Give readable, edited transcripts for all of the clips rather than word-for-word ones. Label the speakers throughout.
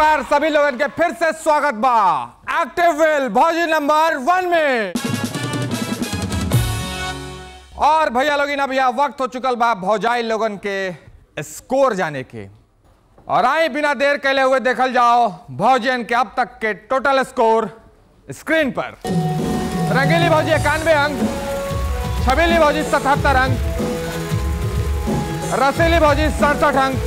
Speaker 1: बार सभी लोगों के फिर से स्वागत बा एक्टिव विल भौजी नंबर 1 में। और भैया लोग अब यह वक्त हो चुकल बा भौजाई लोगन के स्कोर जाने के। और आए बिना देर कैले हुए देखल जाओ भौजियन के अब तक के टोटल स्कोर स्क्रीन पर। रंगीली भौजी 91 अंक, छबीली भौजी 77 अंक, रसीली भौजी 67 अंक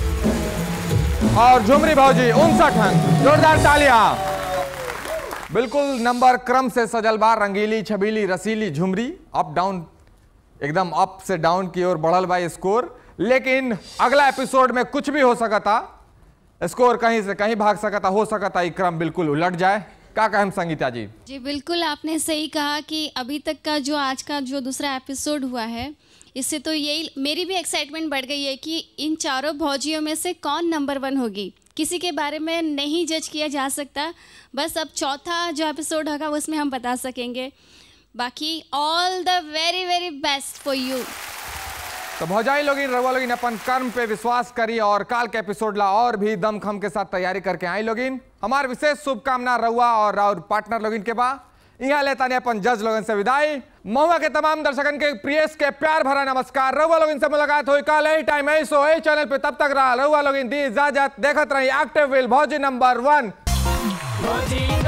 Speaker 1: और झुमरी भौजी 59 अंक। जोरदार तालियां। बिल्कुल नंबर क्रम से सजल बा। रंगीली, छबीली, रसीली, झुमरी अप डाउन, एकदम अप से डाउन की ओर बढ़ल बा स्कोर। लेकिन अगला एपिसोड में कुछ भी हो सकता, स्कोर कहीं से कहीं भाग सकता, हो सकता ये क्रम बिल्कुल उलट जाए। क्या कहें संगीता जी?
Speaker 2: जी बिल्कुल, आपने सही कहा कि अभी तक का जो आज का जो दूसरा एपिसोड हुआ है, इससे तो यही मेरी भी एक्साइटमेंट बढ़ गई है कि इन चारों भौजियों में से कौन नंबर 1 होगी। किसी के बारे में नहीं जज किया जा सकता, बस अब चौथा जो एपिसोड होगा उसमें हम बता सकेंगे। बाकी all the very very best for you.
Speaker 1: तो भौजाई लोगिन, रवा लोगिन अपन कर्म पे विश्वास करी और काल के एपिसोड ला और भी दमखम के साथ तैयारी करके आई लोगिन। हमार विशेष शुभकामना रहुआ और पार्टनर लोगिन के बा। यहाँ लेता ने अपन जज लोगन से विदाई। महुआ के तमाम दर्शकन के प्रियस के प्यार भरा नमस्कार। रहुआ लोगिन से मुलाकात हुई कल यही टाइम यही शो यही चैनल पे। तब तक रहा रहुआ लोगिन दी इजाजत। देखत रही एक्टिव विल भौजी नंबर 1।